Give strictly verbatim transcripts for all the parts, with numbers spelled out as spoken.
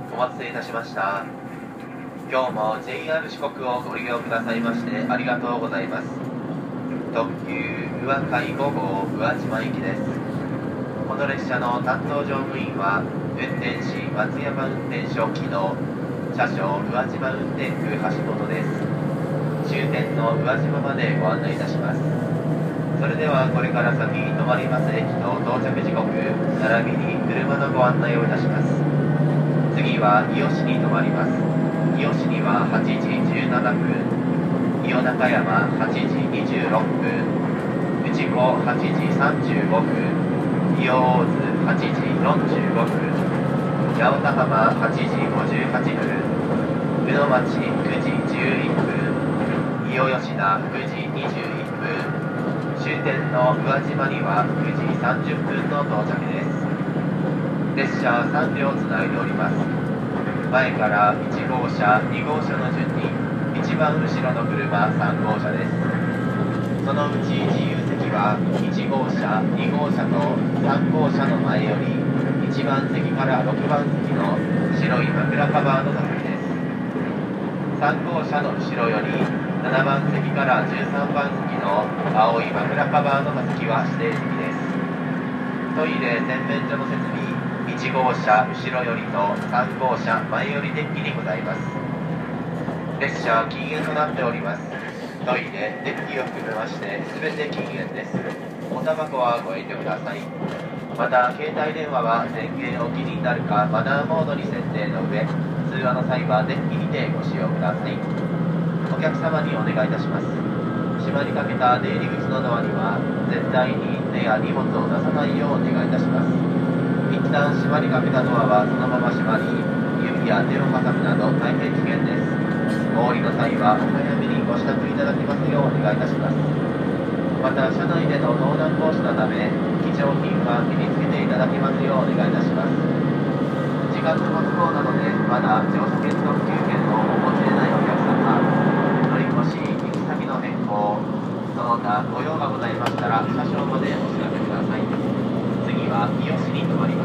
お待たせいたしました。今日も ジェイアール 四国をご利用くださいましてありがとうございます。特急宇和海ご号宇和島行きです。この列車の担当乗務員は運転士松山運転所木戸、車掌宇和島運転区橋本です。終点の宇和島までご案内いたします。それではこれから先止まります駅と到着時刻並びに車のご案内をいたします。次は伊予市に止まります。伊予市にははちじじゅうななふん、伊予中山はちじにじゅうろっぷん、内子はちじさんじゅうごふん、伊予大津はちじよんじゅうごふん、八幡浜はちじごじゅうはっぷん、宇野町くじじゅういっぷん、伊予吉田くじにじゅういっぷん、終点の宇和島にはくじさんじゅっぷんの到着です。列車さんりょうつないでおります。前からいちごうしゃ、にごうしゃの順に一番後ろの車さんごうしゃです。そのうち自由席はいちごうしゃ、にごうしゃとさんごうしゃの前よりいちばん席からろくばん席の白い枕カバーの座席です。さんごうしゃの後ろよりななばん席からじゅうさんばん席の青い枕カバーの座席は指定席です。トイレ・洗面所の設備いちごうしゃ後ろよりとさんごうしゃ前よりデッキにございます。列車禁煙となっております。トイレ・デッキを含めまして全て禁煙です。おタバコはご遠慮ください。また携帯電話は電源を気になるかマナーモードに設定の上、通話の際はデッキにてご使用ください。お客様にお願いいたします。閉まりかけた出入り口のドアには絶対に手や荷物を出さないようお願いいたします。一旦閉まりかけたドアはそのまま閉まり、指や手を挟むなど大変危険です。お降りの際はお早めにご支度いただきますようお願いいたします。また車内での盗難防止のため貴重品は身につけていただきますようお願いいたします。時間の都合なのでまだ乗車券特急券をお持ちでないお客様、乗り越し行き先の変更その他ご用がございましたら車掌までお知らせください。次は伊予市に停まります。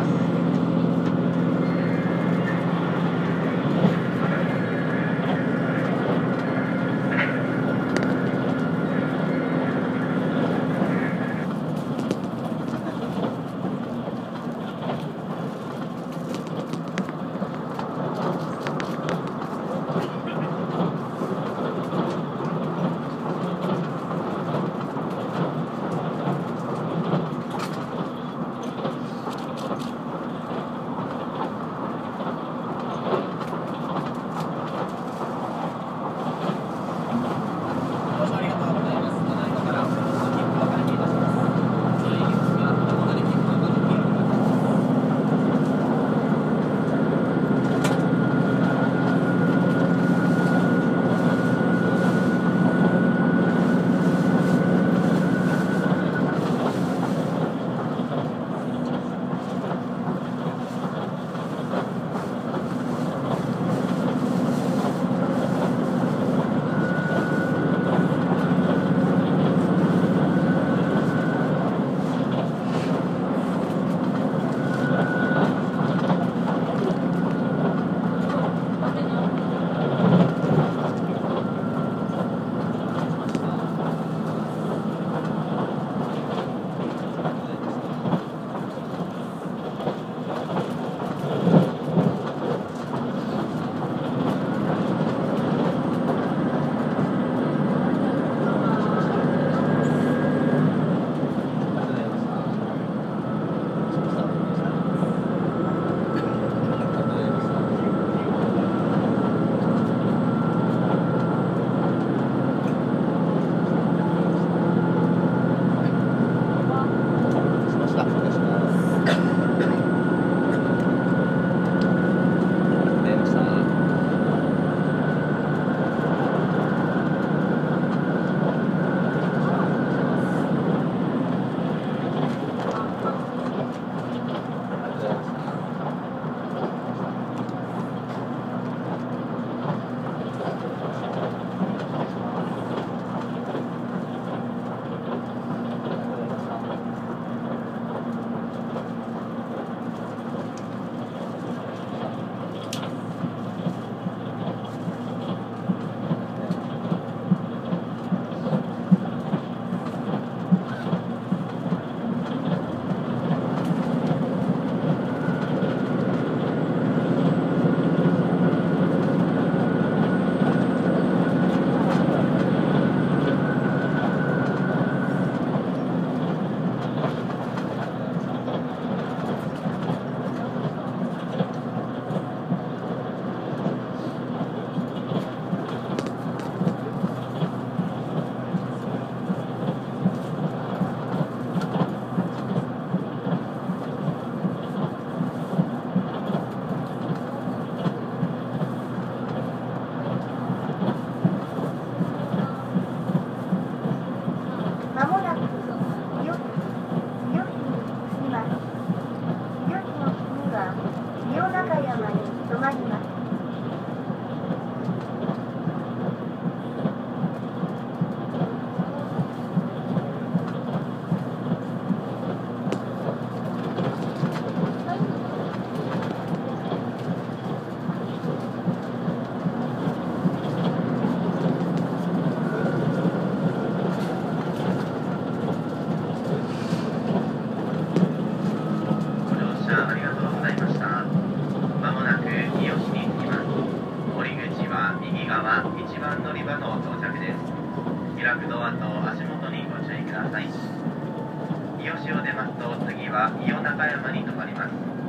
り場の到着です。開くドアと足元にご注意ください。伊予市を出ますと次は伊予中山に停まります。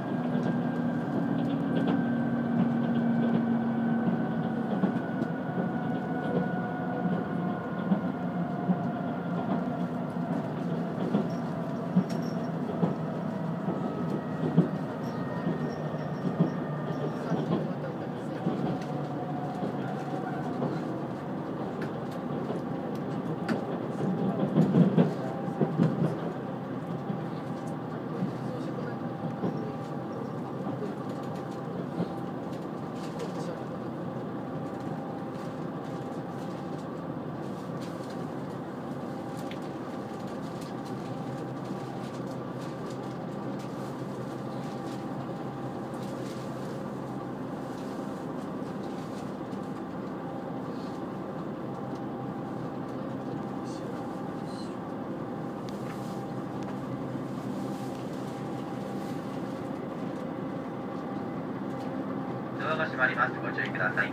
ドアが閉まります。ご注意ください。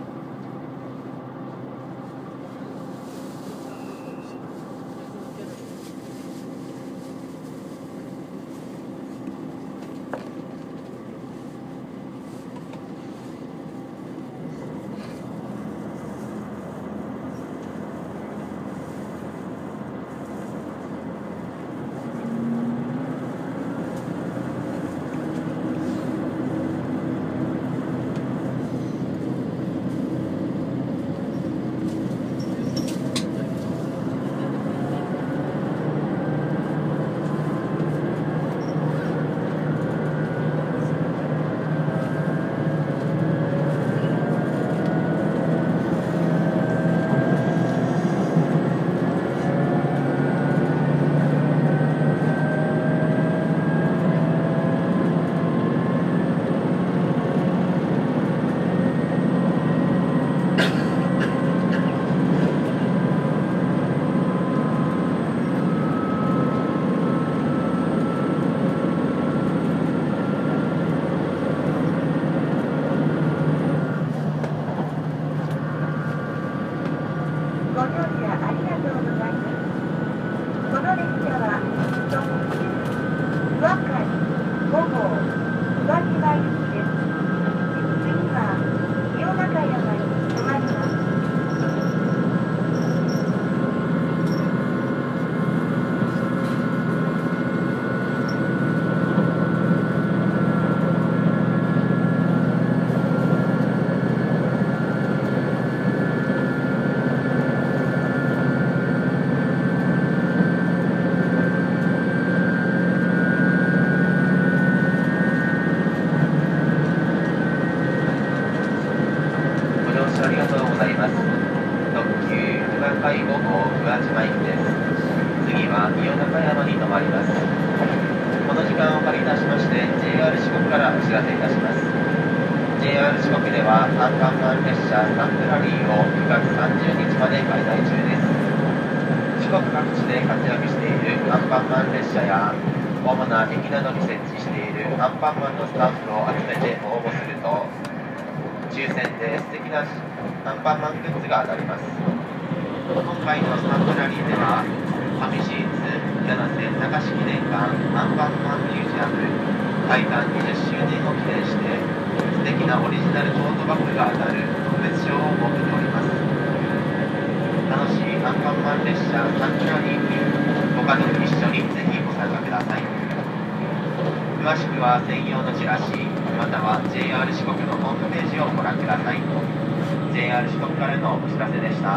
詳しくは専用のチラシまたは ジェイアール 四国のホームページをご覧ください。 ジェイアール 四国からのお知らせでした。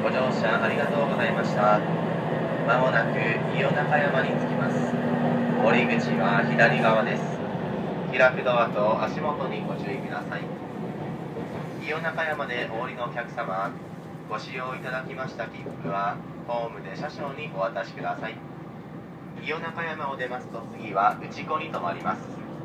ご乗車ありがとうございました。まもなく伊予中山に着きます。降り口は左側です。開くドアと足元にご注意ください。伊予中山でお降りのお客様、ご使用いただきました切符はホームで車掌にお渡しください。伊予中山を出ますと次は内子に停まります。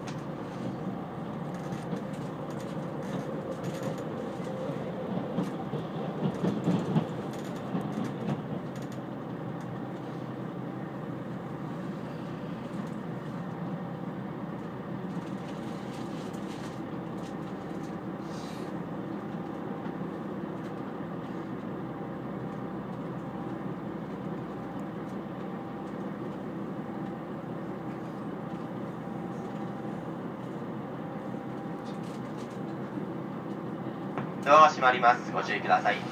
ドアが閉まります。ご注意ください。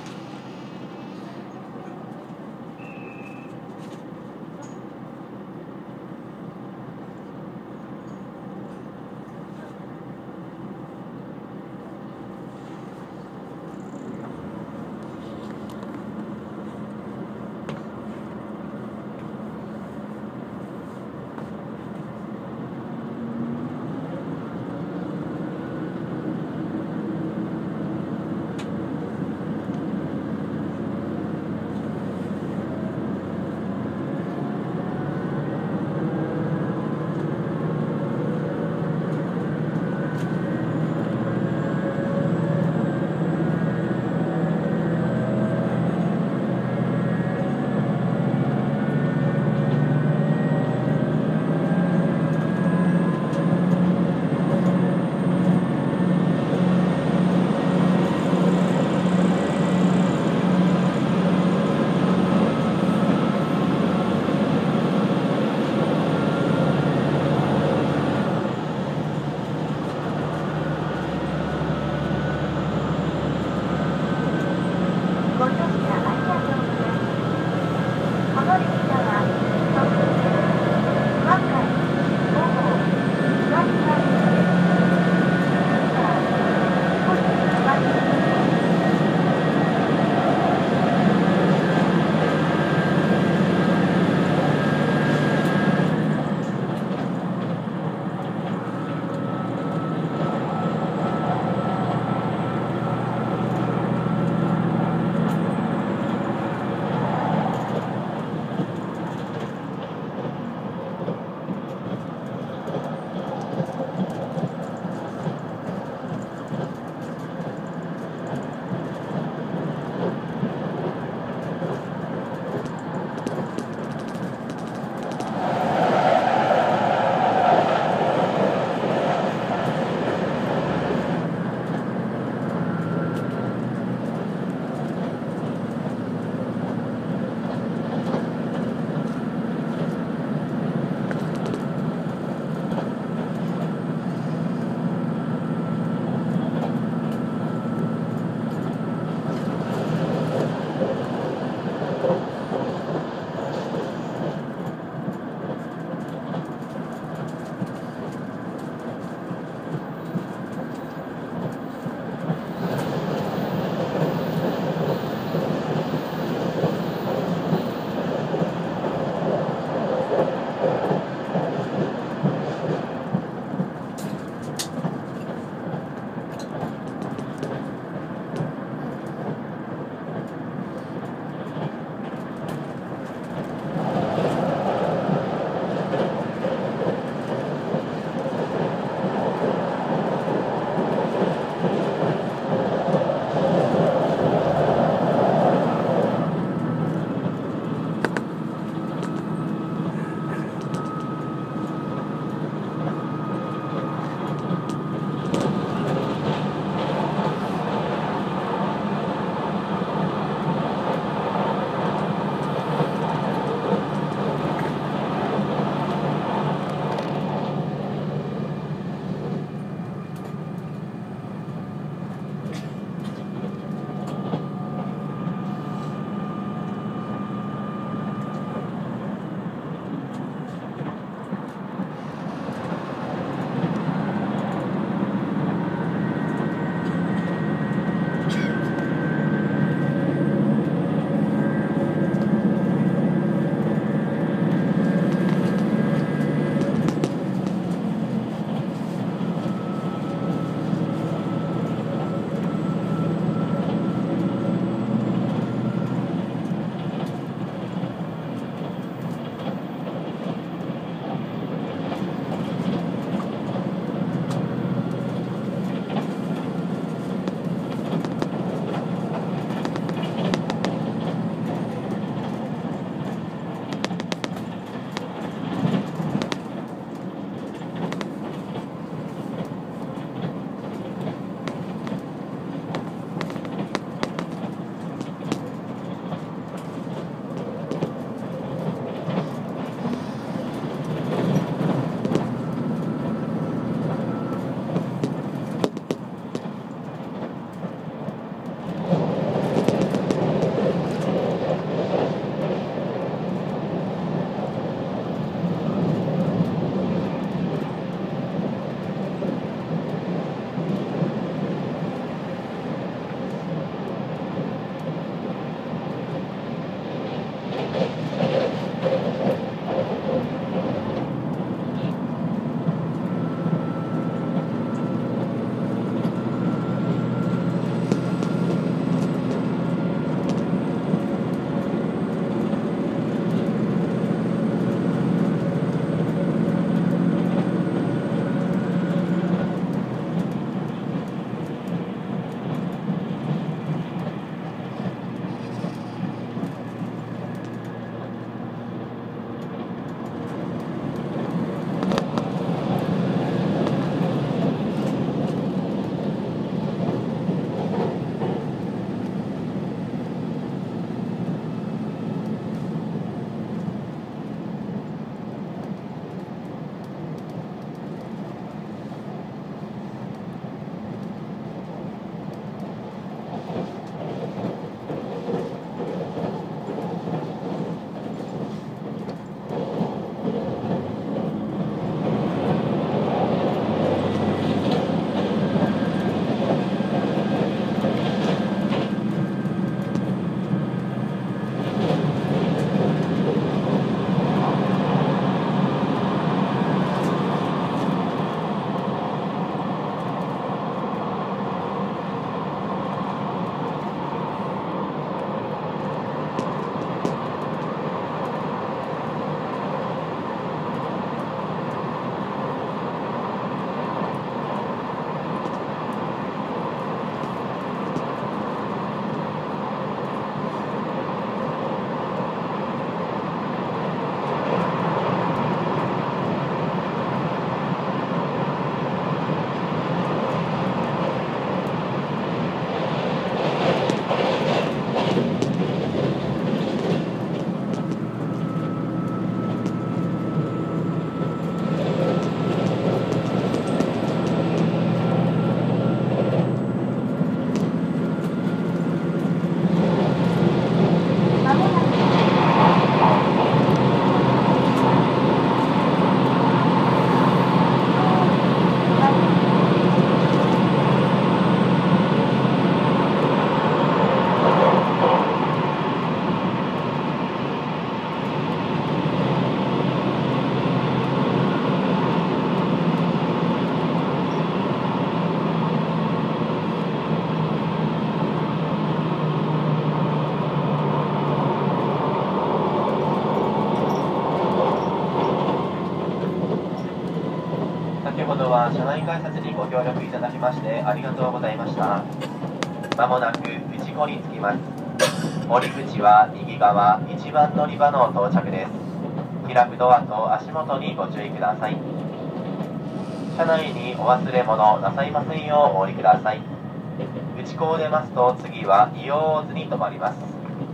様、車内改札にご協力いただきましてありがとうございました。まもなく内子に着きます。降り口は右側いちばん乗り場の到着です。開くドアと足元にご注意ください。車内にお忘れ物なさいませんようお降りください。内子を出ますと次は硫黄大津に停まります。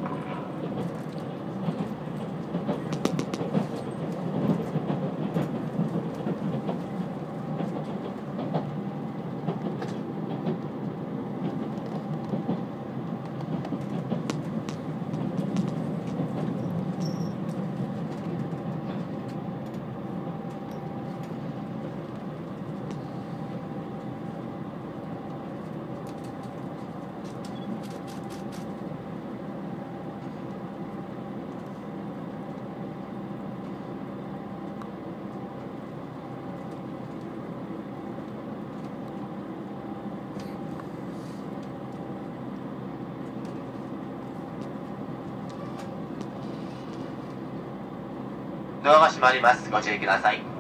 ドアが閉まります。ご注意ください。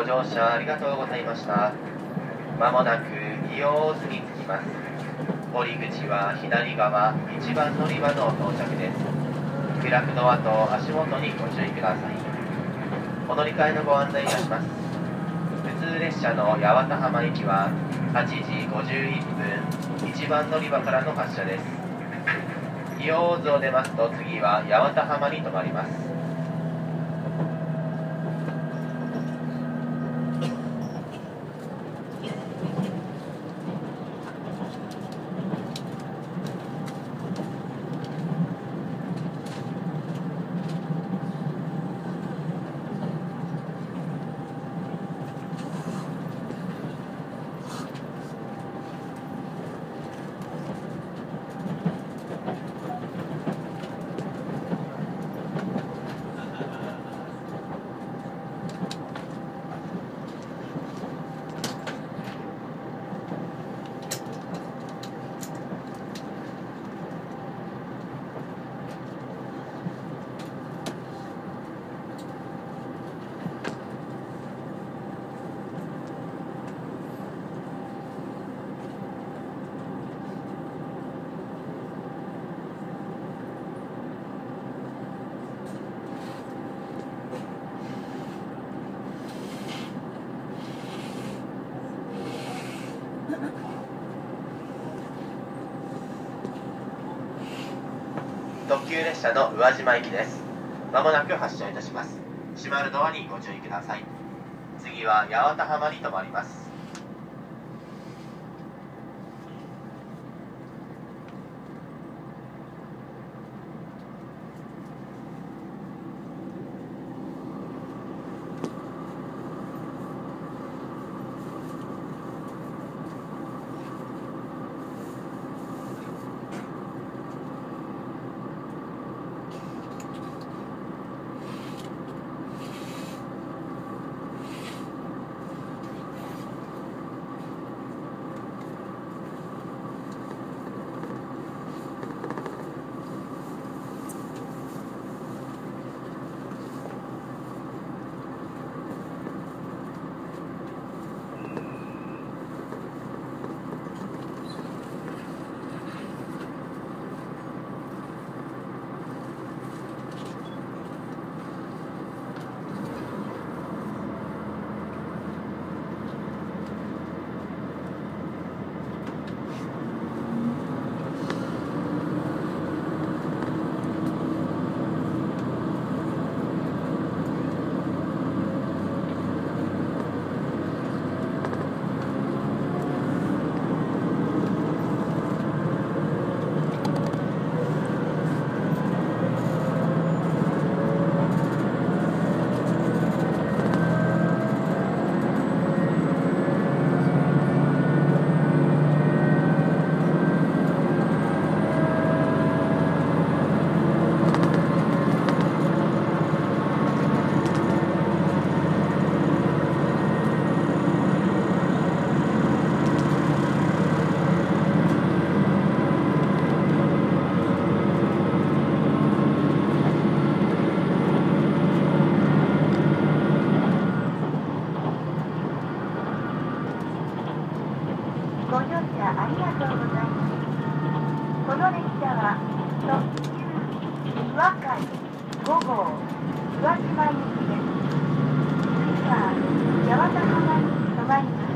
乗車ありがとうございました。まもなく伊予大洲に着きます。降り口は左側いちばん乗り場の到着です。開くドアと足元にご注意ください。お乗り換えのご案内いたします。普通列車の八幡浜行きははちじごじゅういっぷんいちばん乗り場からの発車です。伊予大洲を出ますと次は八幡浜に停まります。特急列車の宇和島行きです。まもなく発車いたします。閉まるドアにご注意ください。次は八幡浜に停まります。 ご乗車ありがとうございます。この列車は特急宇和海ご号宇和島行きです。次は八幡浜に停まります。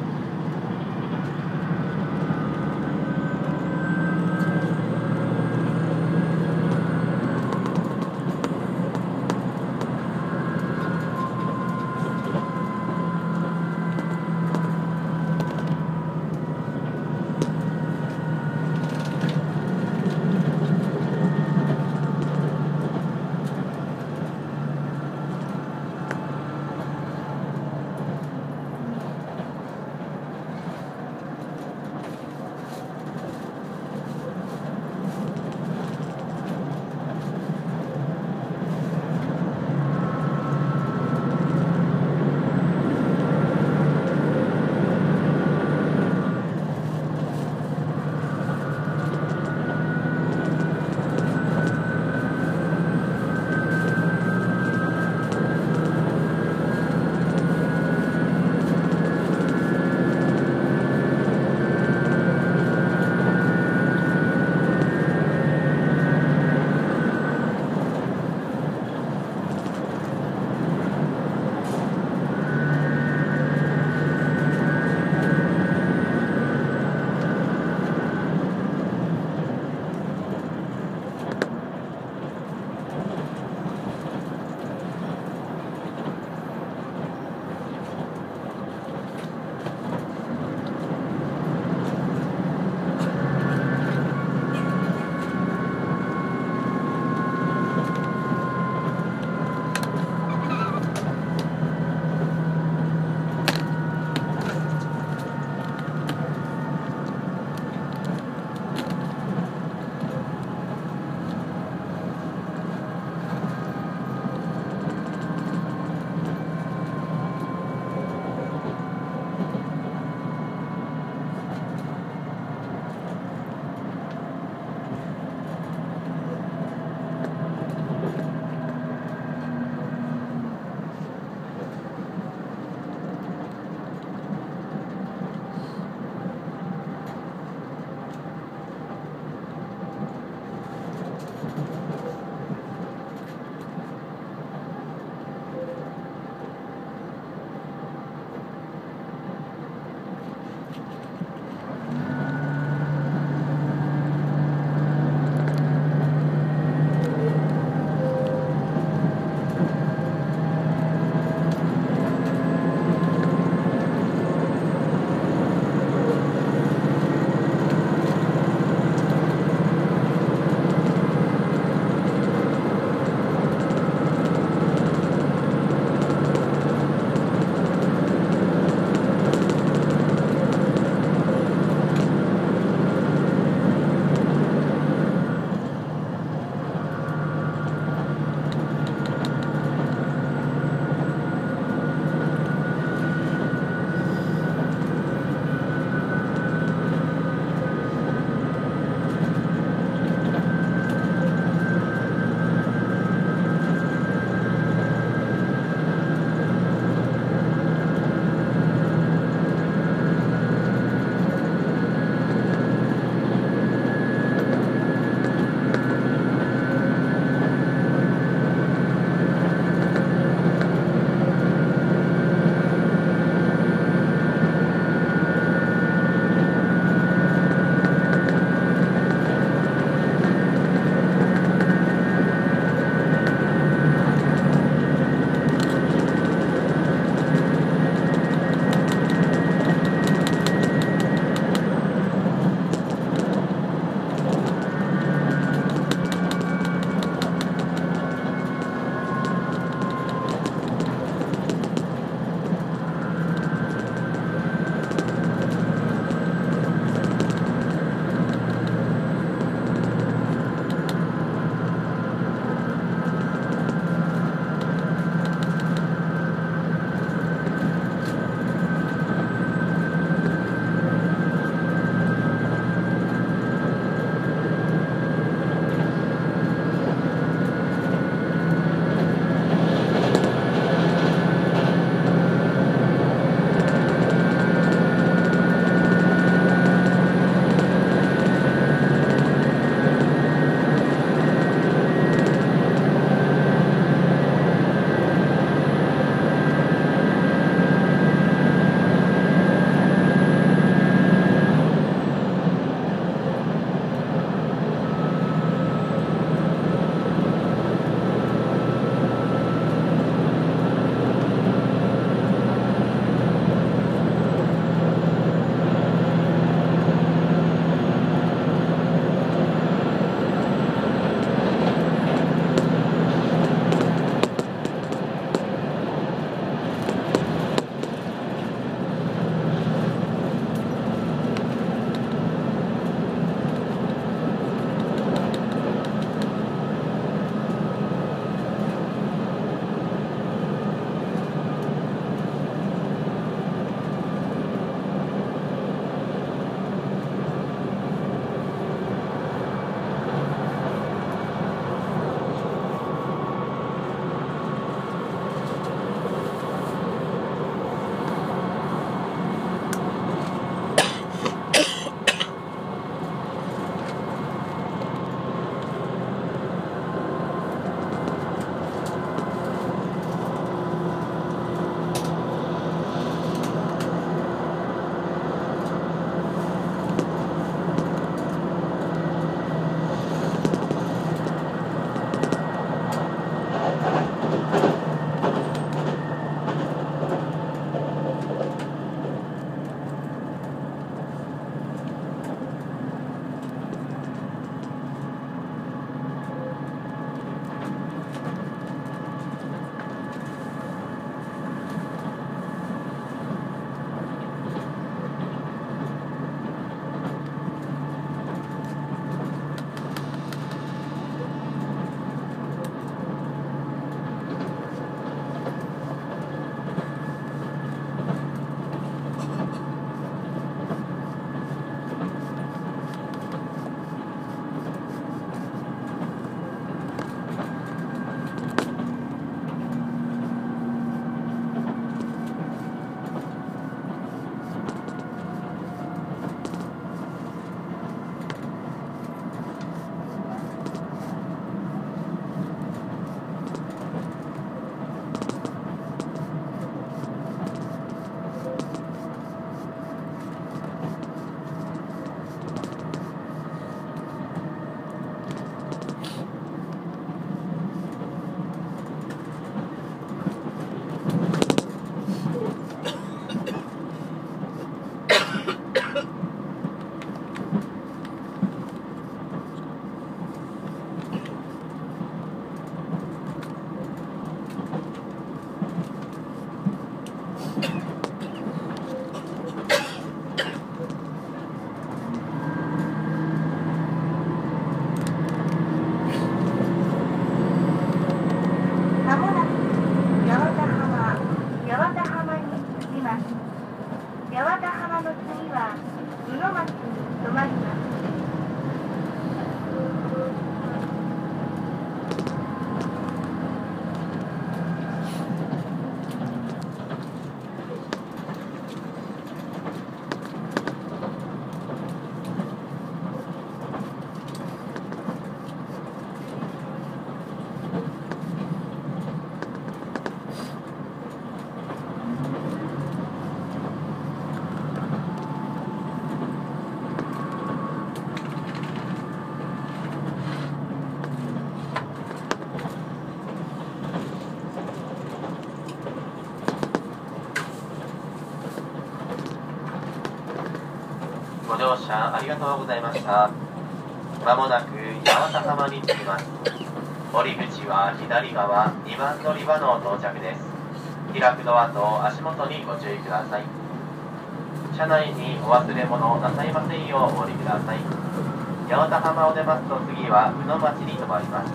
乗車ありがとうございました。まもなく八幡浜に着きます。降り口は左側にばん乗り場の到着です。開くドアと足元にご注意ください。車内にお忘れ物なさいませんようお降りください。八幡浜を出ますと次は宇野町に停まります。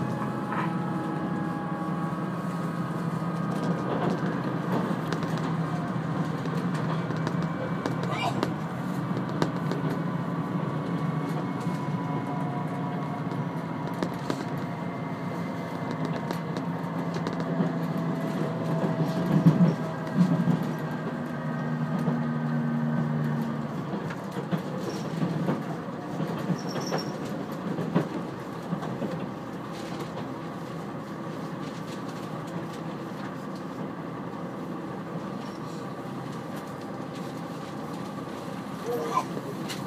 Thank you.